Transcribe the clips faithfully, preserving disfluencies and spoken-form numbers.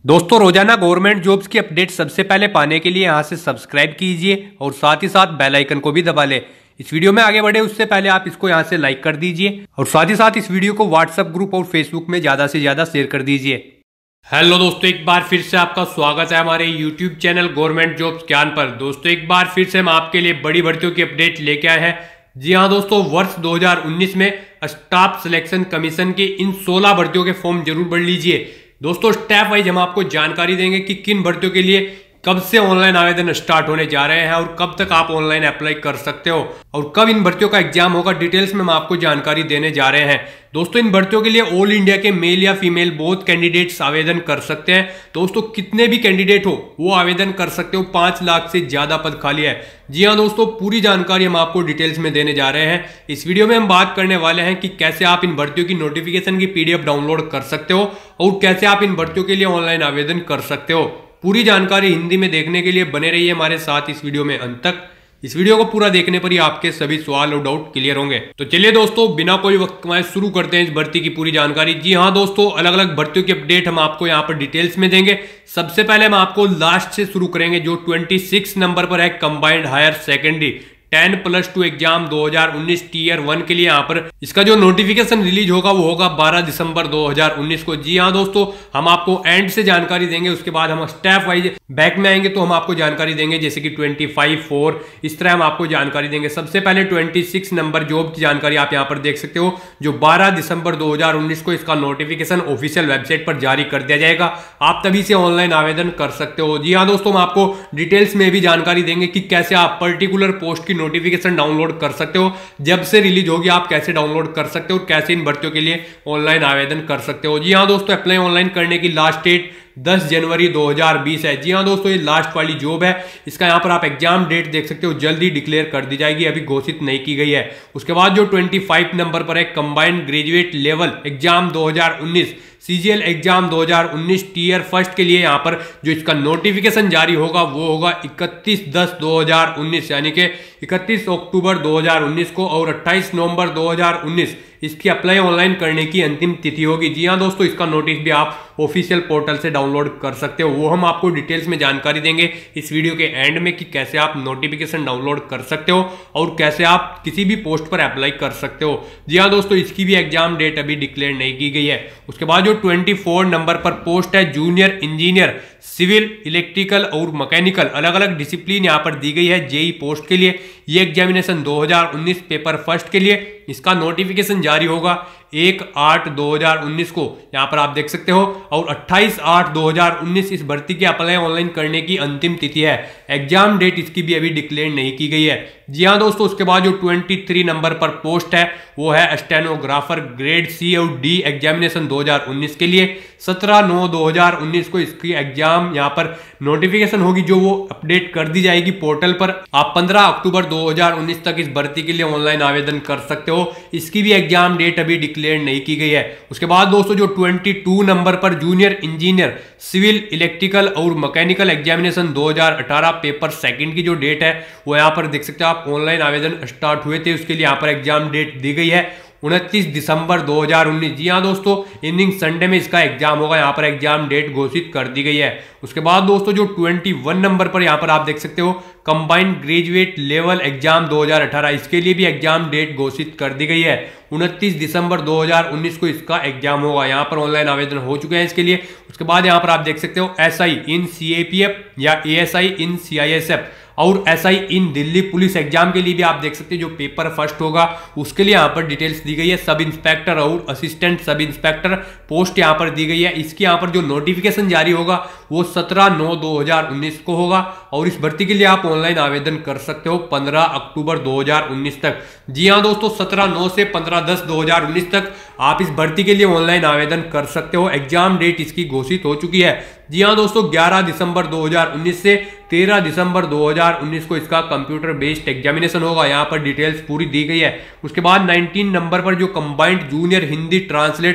दोस्तों रोजाना government jobs की अपडेट सबसे पहले पाने के लिए यहां से सब्सक्राइब कीजिए और साथ ही साथ बेल आइकन को भी दबा लें। इस वीडियो में आगे बढ़े उससे पहले आप इसको यहां से लाइक कर दीजिए और साथ ही साथ इस वीडियो को व्हाट्सएप ग्रुप और फेसबुक में ज्यादा से ज्यादा शेयर कर दीजिए। हेलो दोस्तों, एक बार फिर से आपका स्वागत है हमारे यूट्यूब चैनल गवर्नमेंट जॉब्स ज्ञान पर। दोस्तों एक बार फिर से हम आपके लिए बड़ी भर्तियों की अपडेट लेके आए हैं। जी हाँ दोस्तों, वर्ष दो हज़ार उन्नीस में स्टाफ सिलेक्शन कमीशन की इन सोलह भर्तियों के फॉर्म जरूर भर लीजिए। दोस्तों स्टेप वाइज हम आपको जानकारी देंगे कि किन भर्तियों के लिए कब से ऑनलाइन आवेदन स्टार्ट होने जा रहे हैं और कब तक आप ऑनलाइन अप्लाई कर सकते हो और कब इन भर्तियों का एग्जाम होगा, डिटेल्स में हम आपको जानकारी देने जा रहे हैं। दोस्तों इन भर्तियों के लिए ऑल इंडिया के मेल या फीमेल बोथ कैंडिडेट्स आवेदन कर सकते हैं। दोस्तों कितने भी कैंडिडेट हो वो आवेदन कर सकते हो, पांच लाख से ज्यादा पद खाली है। जी हाँ दोस्तों, पूरी जानकारी हम आपको डिटेल्स में देने जा रहे हैं। इस वीडियो में हम बात करने वाले हैं कि कैसे आप इन भर्तियों की नोटिफिकेशन की पीडीएफ डाउनलोड कर सकते हो और कैसे आप इन भर्तियों के लिए ऑनलाइन आवेदन कर सकते हो। पूरी जानकारी हिंदी में देखने के लिए बने रहिए हमारे साथ इस वीडियो में अंत तक। इस वीडियो को पूरा देखने पर ही आपके सभी सवाल और डाउट क्लियर होंगे। तो चलिए दोस्तों बिना कोई वक्त कमाए शुरू करते हैं इस भर्ती की पूरी जानकारी। जी हाँ दोस्तों, अलग अलग भर्तियों की अपडेट हम आपको यहाँ पर डिटेल्स में देंगे। सबसे पहले हम आपको लास्ट से शुरू करेंगे जो छब्बीस नंबर पर है, combined higher secondary ten plus two exam दो हज़ार उन्नीस टीयर वन के लिए। यहाँ पर इसका जो नोटिफिकेशन रिलीज होगा वो होगा बारह दिसंबर दो हज़ार उन्नीस को। जी हाँ दोस्तों, हम आपको एंड से जानकारी देंगे, उसके बाद हम स्टेप वाइज बैक में आएंगे तो हम आपको जानकारी देंगे, जैसे कि पच्चीस फोर इस तरह हम आपको जानकारी देंगे। सबसे पहले छब्बीस नंबर जॉब की जानकारी आप यहाँ पर देख सकते हो, जो बारह दिसंबर दो हज़ार उन्नीस को इसका नोटिफिकेशन ऑफिशियल वेबसाइट पर जारी कर दिया जाएगा। आप तभी से ऑनलाइन आवेदन कर सकते हो। जी हाँ दोस्तों, हम आपको डिटेल्स में भी जानकारी देंगे कि कैसे आप पर्टिकुलर पोस्ट की नोटिफिकेशन डाउनलोड कर सकते हो, जब से रिलीज होगी आप कैसे डाउनलोड कर सकते हो और कैसे इन भर्तियों के लिए ऑनलाइन आवेदन कर सकते हो। जी हाँ दोस्तों, अप्लाई ऑनलाइन करने की लास्ट डेट दस जनवरी दो हज़ार बीस है। जी हाँ दोस्तों, ये लास्ट वाली जॉब है। इसका यहाँ पर आप एग्जाम डेट देख सकते हो, जल्दी डिक्लेयर कर दी जाएगी, अभी घोषित नहीं की गई है। उसके बाद जो पच्चीस नंबर पर है, कंबाइंड ग्रेजुएट लेवल एग्जाम दो हज़ार उन्नीस सीजीएल एग्जाम दो हज़ार उन्नीस टीयर फर्स्ट के लिए यहाँ पर जो इसका नोटिफिकेशन जारी होगा वो होगा इकतीस दस दो हज़ार उन्नीस, यानी कि इकतीस अक्टूबर दो हज़ार उन्नीस को, और अट्ठाईस नवंबर दो हज़ार उन्नीस इसकी अप्लाई ऑनलाइन करने की अंतिम तिथि होगी। जी हाँ दोस्तों, इसका नोटिस भी आप ऑफिशियल पोर्टल से डाउनलोड कर सकते हो, वो हम आपको डिटेल्स में जानकारी देंगे इस वीडियो के एंड में कि कैसे आप नोटिफिकेशन डाउनलोड कर सकते हो और कैसे आप किसी भी पोस्ट पर अप्लाई कर सकते हो। जी हाँ दोस्तों, इसकी भी एग्जाम डेट अभी डिक्लेयर नहीं की गई है। उसके बाद जो चौबीस नंबर पर पोस्ट है, जूनियर इंजीनियर सिविल, इलेक्ट्रिकल और मैकेनिकल अलग अलग डिसिप्लिन यहाँ पर दी गई है जेई पोस्ट के लिए। ये एग्जामिनेशन दो हज़ार उन्नीस पेपर फर्स्ट के लिए, इसका नोटिफिकेशन जारी होगा एक आठ दो हज़ार उन्नीस को, यहाँ पर आप देख सकते हो, और अट्ठाईस आठ दो हज़ार उन्नीस इस भर्ती की अप्लाई ऑनलाइन करने की अंतिम तिथि है। एग्जाम डेट इसकी भी अभी डिक्लेयर नहीं की गई है। जी हाँ दोस्तों, उसके बाद जो तेईस नंबर पर पोस्ट है वो है स्टेनोग्राफर ग्रेड सी और डी एग्जामिनेशन दो हज़ार उन्नीस के लिए। सत्रह नौ दो हज़ार उन्नीस को इसकी एग्जाम यहाँ पर नोटिफिकेशन होगी, जो वो अपडेट कर दी जाएगी पोर्टल पर। आप पंद्रह अक्टूबर दो हज़ार उन्नीस तक इस भर्ती के लिए ऑनलाइन आवेदन कर सकते हो। इसकी भी एग्जाम डेट अभी डिक्लेयर नहीं की गई है। उसके बाद दोस्तों जो बाईस नंबर पर जूनियर इंजीनियर सिविल, इलेक्ट्रिकल और मैकेनिकल एग्जामिनेशन दो हज़ार अठारह पेपर सेकंड की जो डेट है वो यहाँ पर देख सकते हो आप, ऑनलाइन आवेदन स्टार्ट हुए थे, उसके लिए यहाँ पर एग्जाम डेट दी गई है उनतीस दिसंबर दो हज़ार उन्नीस। जी हाँ दोस्तों, इवनिंग संडे में इसका एग्जाम होगा, यहाँ पर एग्जाम डेट घोषित कर दी गई है। उसके बाद दोस्तों जो इक्कीस नंबर पर यहाँ पर आप देख सकते हो, कंबाइंड ग्रेजुएट लेवल एग्जाम दो हज़ार अठारह, इसके लिए भी एग्जाम डेट घोषित कर दी गई है उनतीस दिसंबर दो हज़ार उन्नीस को इसका एग्जाम होगा। यहाँ पर ऑनलाइन आवेदन हो चुके हैं इसके लिए। उसके बाद यहाँ पर आप देख सकते हो एसआई इन सीएपीएफ या एएसआई इन सीआईएसएफ और SI in Delhi police exam के लिए भी आप देख सकते हैं जो पेपर फर्स्ट होगा उसके लिए यहाँ पर डिटेल्स दी गई है। सब इंस्पेक्टर और असिस्टेंट सब इंस्पेक्टर पोस्ट यहाँ पर दी गई है। इसकी यहाँ पर जो नोटिफिकेशन जारी होगा वो सत्रह नौ दो हज़ार उन्नीस को होगा और इस भर्ती के लिए आप ऑनलाइन आवेदन कर सकते हो पंद्रह अक्टूबर दो हज़ार उन्नीस तक। जी हाँ दोस्तों, सत्रह नौ से पंद्रह दस दो हज़ार उन्नीस तक आप इस भर्ती के लिए ऑनलाइन आवेदन कर सकते हो। एग्जाम डेट इसकी घोषित हो चुकी है। जी हाँ दोस्तों, ग्यारह दिसंबर दो हज़ार उन्नीस से तेरह दिसंबर दो हज़ार उन्नीस को इसका कंप्यूटर बेस्ड एग्जामिनेशन होगा, यहाँ पर डिटेल्स पूरी दी गई है। उसके बाद उन्नीस नंबर पर जो combined junior Hindi translator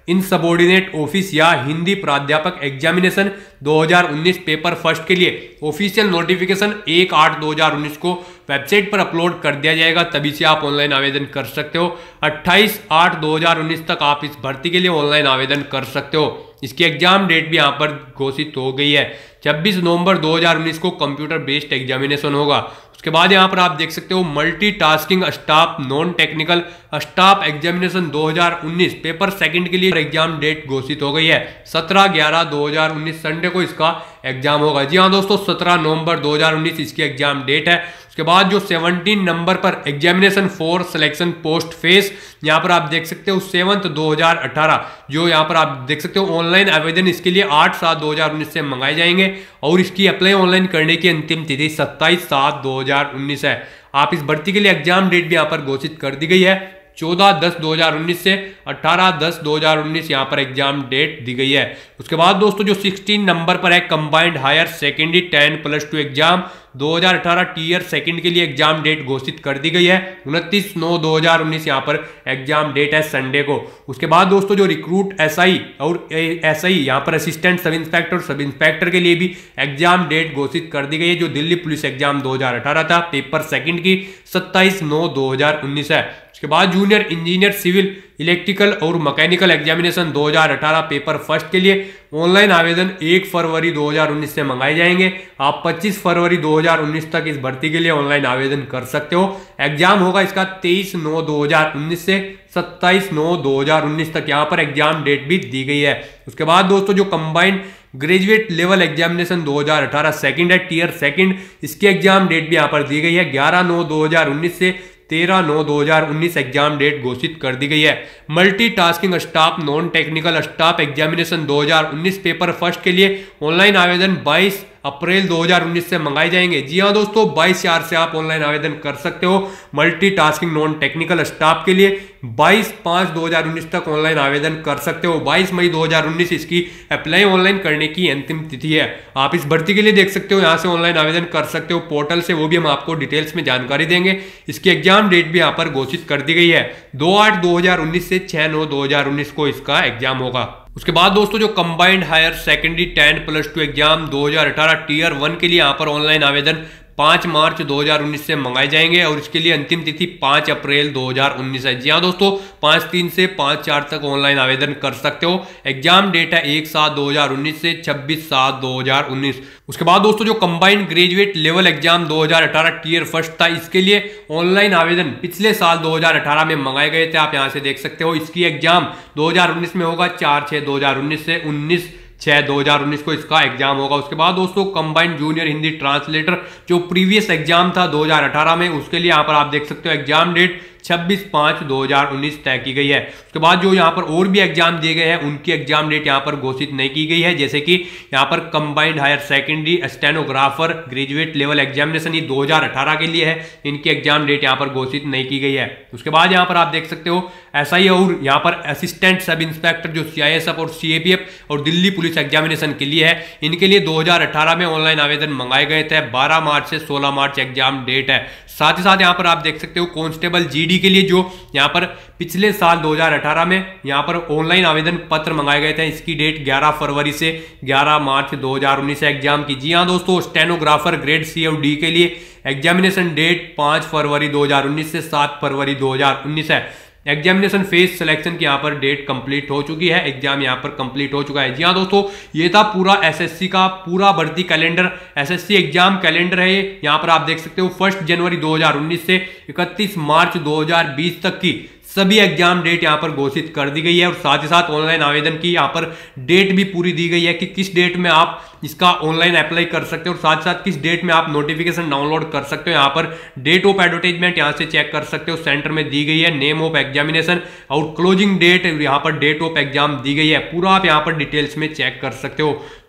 in subordinate office या हिंदी प्राध्यापक एग्जामिनेशन दो हज़ार उन्नीस पेपर फर्स्ट के लिए ऑफिशियल नोटिफिकेशन एक आठ दो हज़ार उन्नीस को वेबसाइट पर अपलोड कर दिया जाएगा, तभी से आप ऑनलाइन आवेदन कर सकते हो। अट्ठाईस आठ दो हज़ार उन्नीस तक आप इस भर्ती के लिए ऑनलाइन आवेदन कर सकते हो। इसकी एग्जाम डेट भी यहाँ पर घोषित हो गई है, छब्बीस नवंबर दो हज़ार उन्नीस को कंप्यूटर बेस्ड एग्जामिनेशन होगा। उसके बाद यहाँ पर आप देख सकते हो multitasking staff non technical staff examination दो हज़ार उन्नीस पेपर सेकंड के लिए एग्जाम डेट घोषित हो गई है, सत्रह ग्यारह दो हज़ार उन्नीस संडे को इसका एग्जाम होगा। जी हाँ दोस्तों, सत्रह नवंबर दो हज़ार उन्नीस इसकी एग्जाम डेट है। उसके बाद जो सत्रह नंबर पर examination for selection post phase, यहाँ पर आप देख सकते हो सेवंथ दो हज़ार अठारह, जो यहाँ पर आप देख सकते हो ऑनलाइन आवेदन इसके लिए आठ सात दो हज़ार उन्नीस से मंगाए जाएंगे और इसकी अप्लाई ऑनलाइन करने की अंतिम तिथि सत्ताईस सात दो हज़ार उन्नीस है। आप इस भर्ती के लिए एग्जाम डेट भी यहाँ पर घोषित कर दी गई है, चौदह दस दो हज़ार उन्नीस से अठारह दस दो हज़ार उन्नीस यहाँ पर एग्जाम डेट दी गई है। उसके बाद दोस्तों जो सोलह नंबर पर है combined higher secondary ten plus two exam दो हज़ार अठारह टीयर सेकंड के लिए एग्जाम डेट घोषित कर दी गई है, उनतीस नौ दो हज़ार उन्नीस यहाँ पर एग्जाम डेट है संडे को। उसके बाद दोस्तों जो रिक्रूट एसआई और एसआई यहाँ पर असिस्टेंट सब इंस्पेक्टर और सब इंस्पेक्टर के लिए भी एग्जाम डेट घोषित कर दी गई है, जो दिल्ली पुलिस एग्जाम दो हज़ार अठारह था पेपर सेकंड की सत्ताईस नौ दो हज़ार उन्नीस है। उसके बाद जूनियर इंजीनियर सिविल इलेक्ट्रिकल और मैकेनिकल एग्जामिनेशन दो हज़ार अठारह पेपर फर्स्ट के लिए ऑनलाइन आवेदन एक फरवरी दो हज़ार उन्नीस से मंगाए जाएंगे। आप पच्चीस फरवरी दो हज़ार उन्नीस तक इस भर्ती के लिए ऑनलाइन आवेदन कर सकते हो। एग्जाम होगा इसका तेईस नौ दो हज़ार उन्नीस से सत्ताईस नौ दो हज़ार उन्नीस तक, यहाँ पर एग्जाम डेट भी दी गई है। उसके बाद दोस्तों जो कंबाइंड ग्रेजुएट लेवल एग्जामिनेशन दो हज़ार अठारह सेकंड है टीयर सेकंड, इसकी एग्जाम डेट भी यहाँ पर दी गई है, ग्यारह नौ दो हज़ार उन्नीस से तेरह नौ दो हज़ार उन्नीस एग्जाम डेट घोषित कर दी गई है। Multitasking staff non technical staff examination दो हज़ार उन्नीस पेपर फर्स्ट के लिए ऑनलाइन आवेदन बाईस अप्रैल दो हज़ार उन्नीस से मंगाए जाएंगे। जी हाँ दोस्तों, बाईस चार से आप ऑनलाइन आवेदन कर सकते हो मल्टीटास्किंग नॉन टेक्निकल स्टाफ के लिए। बाईस पाँच दो हज़ार उन्नीस तक ऑनलाइन आवेदन कर सकते हो। बाईस मई दो हज़ार उन्नीस इसकी अप्लाई ऑनलाइन करने की अंतिम तिथि है। आप इस भर्ती के लिए देख सकते हो, यहाँ से ऑनलाइन आवेदन कर सकते हो पोर्टल से, वो भी हम आपको डिटेल्स में जानकारी देंगे। इसकी एग्जाम डेट भी यहाँ पर घोषित कर दी गई है, दो आठ दो हज़ार उन्नीस से छह नौ दो हज़ार उन्नीस को इसका एग्जाम होगा। उसके बाद दोस्तों जो combined higher secondary ten plus two exam दो हज़ार अठारह टीयर वन के लिए यहाँ पर ऑनलाइन आवेदन पाँच मार्च दो हज़ार उन्नीस से मंगाए जाएंगे और इसके लिए अंतिम तिथि पाँच अप्रैल दो हज़ार उन्नीस है। जी हाँ दोस्तों, पाँच तीन से पाँच चार तक ऑनलाइन आवेदन कर सकते हो। एग्जाम डेट है एक सात दो हज़ार उन्नीस से छब्बीस सात दो हज़ार उन्नीस। उसके बाद दोस्तों जो कंबाइंड ग्रेजुएट लेवल एग्जाम दो हज़ार अठारह टीयर फर्स्ट था, इसके लिए ऑनलाइन आवेदन पिछले साल दो हज़ार अठारह में मंगाए गए थे, आप यहाँ से देख सकते हो। इसकी एग्जाम दो हज़ार उन्नीस में होगा, चार छः दो हज़ार उन्नीस से उन्नीस छह दो हज़ार उन्नीस को इसका एग्जाम होगा। उसके बाद दोस्तों कंबाइंड जूनियर हिंदी ट्रांसलेटर जो प्रीवियस एग्जाम था दो हज़ार अठारह में, उसके लिए यहाँ पर आप देख सकते हो एग्जाम डेट छब्बीस पाँच दो हज़ार उन्नीस तय की गई है। उसके बाद जो यहाँ पर और भी एग्जाम दिए गए हैं उनकी एग्जाम डेट यहाँ पर घोषित नहीं की गई है, जैसे कि यहाँ पर combined higher secondary stenographer graduate level examination ये दो हज़ार अठारह के लिए है, इनकी एग्जाम डेट यहाँ पर घोषित नहीं की गई है। उसके बाद यहाँ पर आप देख सकते हो एसआई और यहाँ पर असिस्टेंट सब इंस्पेक्टर जो सीआईएसएफ और सीएपीएफ और दिल्ली पुलिस एग्जामिनेशन के लिए है, इनके लिए दो हज़ार अठारह में ऑनलाइन आवेदन मंगाए गए थे, बारह मार्च से सोलह मार्च एग्जाम डेट है। साथ ही साथ यहाँ पर आप देख सकते हो कांस्टेबल जीडी के लिए जो यहाँ पर पिछले साल दो हज़ार अठारह में यहाँ पर ऑनलाइन आवेदन पत्र मंगाए गए थे, इसकी डेट ग्यारह फरवरी से ग्यारह मार्च दो हज़ार उन्नीस एग्जाम की। जी हाँ दोस्तों, स्टेनोग्राफर ग्रेड सी और डी के लिए एग्जामिनेशन डेट पाँच फरवरी दो हज़ार उन्नीस से सात फरवरी दो हज़ार उन्नीस है। एग्जामिनेशन फेज सिलेक्शन की यहाँ पर डेट कंप्लीट हो चुकी है, एग्जाम यहाँ पर कंप्लीट हो चुका है। जी हाँ दोस्तों, ये था पूरा एसएससी का पूरा भर्ती कैलेंडर, एसएससी एग्जाम कैलेंडर है ये। यहाँ पर आप देख सकते हो फर्स्ट जनवरी दो हज़ार उन्नीस से इकतीस मार्च दो हज़ार बीस तक की सभी एग्जाम डेट यहाँ पर घोषित कर दी गई है और साथ ही साथ ऑनलाइन आवेदन की यहाँ पर डेट भी पूरी दी गई है कि किस डेट में आप इसका ऑनलाइन अप्लाई कर सकते हो और साथ साथ किस डेट में आप नोटिफिकेशन डाउनलोड कर सकते हो। यहाँ पर डेट ऑफ एडवर्टाइजमेंट यहाँ से चेक कर सकते हो, सेंटर में दी गई है, नेम ऑफ एग्जामिनेशन और क्लोजिंग डेट यहाँ पर डेट ऑफ एग्जाम दी गई है, पूरा आप यहाँ पर डिटेल्स में चेक कर सकते हो।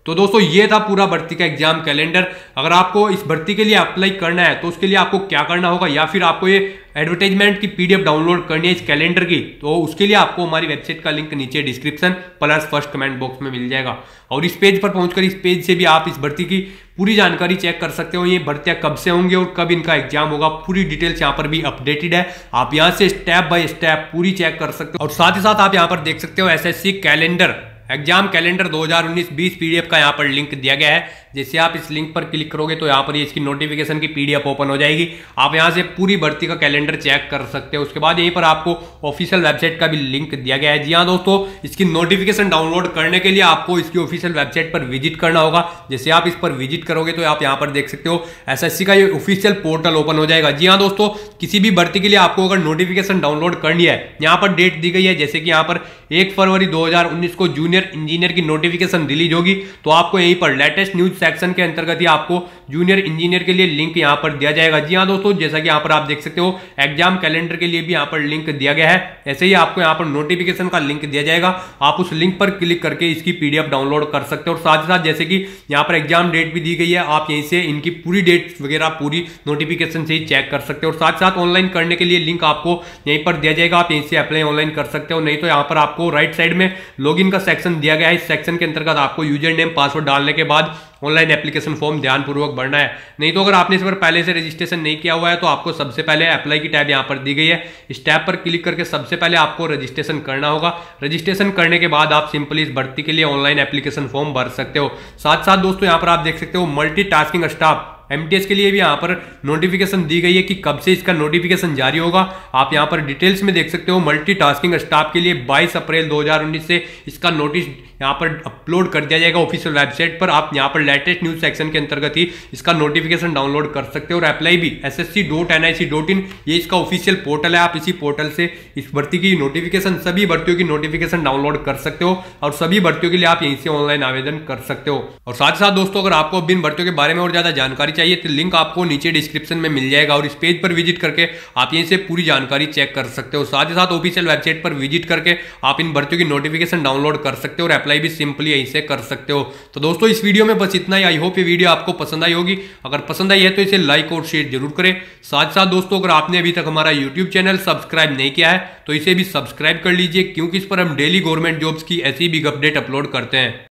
तो दोस्तों ये था पूरा भर्ती का एग्जाम कैलेंडर। अगर आपको इस भर्ती के लिए अप्लाई करना है तो उसके लिए आपको क्या करना होगा, या फिर आपको ये एडवर्टाइजमेंट की पीडीएफ डाउनलोड करनी है इस कैलेंडर की, तो उसके लिए आपको हमारी वेबसाइट का लिंक नीचे description plus first comment box में मिल जाएगा। और इस पेज पर पहुंचकर इस पेज से भी आप इस भर्ती की पूरी जानकारी चेक कर सकते हो। ये भर्तियां कब से होंगी और कब इनका एग्जाम होगा, पूरी डिटेल्स यहाँ पर भी अपडेटेड है। आप यहाँ से स्टेप बाय स्टेप पूरी चेक कर सकते हो। और साथ ही साथ आप यहाँ पर देख सकते हो एसएससी कैलेंडर एग्जाम कैलेंडर दो हज़ार उन्नीस बीस पीडीएफ का यहाँ पर लिंक दिया गया है। जैसे आप इस लिंक पर क्लिक करोगे तो यहाँ पर ये इसकी नोटिफिकेशन की पीडीएफ ओपन हो जाएगी। आप यहाँ से पूरी भर्ती का कैलेंडर चेक कर सकते हो। उसके बाद यहीं पर आपको ऑफिशियल वेबसाइट का भी लिंक दिया गया है। जी हाँ दोस्तों, इसकी नोटिफिकेशन डाउनलोड करने के लिए आपको इसकी ऑफिशियल वेबसाइट पर विजिट करना होगा। जैसे आप इस पर विजिट करोगे तो आप यहाँ पर देख सकते हो एसएससी का ये ऑफिशियल पोर्टल ओपन हो जाएगा। जी हाँ दोस्तों, किसी भी भर्ती के लिए आपको अगर नोटिफिकेशन डाउनलोड करनी है, यहाँ पर डेट दी गई है। जैसे कि यहाँ पर एक फरवरी दो हजार उन्नीस को जूनियर इंजीनियर की नोटिफिकेशन रिलीज होगी, तो आपको यहीं पर लेटेस्ट न्यूज सेक्शन के अंतर्गत ही आपको जूनियर इंजीनियर के लिए लिंक यहां पर दिया जाएगा। जी हां दोस्तों, जैसा कि यहां पर आप देख सकते हो एग्जाम कैलेंडर के लिए भी यहां पर लिंक दिया गया है। ऐसे ही आपको यहां पर नोटिफिकेशन का लिंक दिया जाएगा। आप उस लिंक पर क्लिक करके इसकी पीडीएफ डाउनलोड कर सकते हो। और साथ ही साथ जैसे कि यहां पर एग्जाम डेट भी दी गई है, आप यहीं से इनकी पूरी डेट वगैरह पूरी नोटिफिकेशन से ही चेक कर सकते हो। और साथ साथ ऑनलाइन करने के लिए लिंक आपको यहीं पर दिया जाएगा। आप यहीं से अप्लाई ऑनलाइन कर सकते हो। नहीं तो यहाँ पर आपको राइट साइड में लॉगिन का सेक्शन दिया गया है। इस सेक्शन के अंतर्गत आपको यूजर नेम पासवर्ड डालने के बाद ऑनलाइन एप्लीकेशन फॉर्म ध्यानपूर्वक भरना है। नहीं तो अगर आपने इस पर पहले से रजिस्ट्रेशन नहीं किया हुआ है तो आपको सबसे पहले अप्लाई की टैब यहां पर दी गई है। इस टैब पर क्लिक करके सबसे पहले आपको रजिस्ट्रेशन करना होगा। रजिस्ट्रेशन करने के बाद आप सिंपली इस भर्ती के लिए ऑनलाइन एप्लीकेशन फॉर्म भर सकते हो। साथ साथ दोस्तों यहाँ पर आप देख सकते हो मल्टीटास्किंग स्टाफ एमटीएस के लिए भी यहाँ पर नोटिफिकेशन दी गई है कि कब से इसका नोटिफिकेशन जारी होगा। आप यहाँ पर डिटेल्स में देख सकते हो मल्टीटास्किंग स्टाफ के लिए बाईस अप्रैल दो हज़ार उन्नीस से इसका नोटिस यहाँ पर अपलोड कर दिया जाएगा ऑफिशियल वेबसाइट पर। आप यहाँ पर लेटेस्ट न्यूज सेक्शन के अंतर्गत ही इसका नोटिफिकेशन डाउनलोड कर सकते हो। और अप्लाई भी S S C dot N I C dot in ये इसका ऑफिशियल पोर्टल है। आप इसी पोर्टल से इस भर्ती की नोटिफिकेशन, सभी भर्तियों की नोटिफिकेशन डाउनलोड कर सकते हो। और सभी भर्तियों के लिए आप यहीं से ऑनलाइन आवेदन कर सकते हो। और साथ ही साथ दोस्तों, अगर आपको इन भर्तियों के बारे में और ज्यादा जानकारी चाहिए तो लिंक आपको नीचे डिस्क्रिप्शन में मिल जाएगा। और इस पेज पर विजिट करके आप यहीं से पूरी जानकारी चेक कर सकते हो। साथ ही साथ ऑफिशियल वेबसाइट पर विजिट करके आप इन भर्तियों की नोटिफिकेशन डाउनलोड कर सकते हो और अप्लाई भी सिंपली यहीं से कर सकते हो। तो दोस्तों इस वीडियो में बस इतना ही। आई होप ये वीडियो आपको पसंद आई होगी। अगर पसंद आई है तो इसे लाइक और शेयर जरूर करें। साथ साथ दोस्तों, अगर आपने अभी तक हमारा यूट्यूब चैनल सब्सक्राइब नहीं किया है तो इसे भी सब्सक्राइब कर लीजिए, क्योंकि इस पर हम डेली गवर्नमेंट जॉब्स की ऐसी बिग अपडेट अपलोड करते हैं।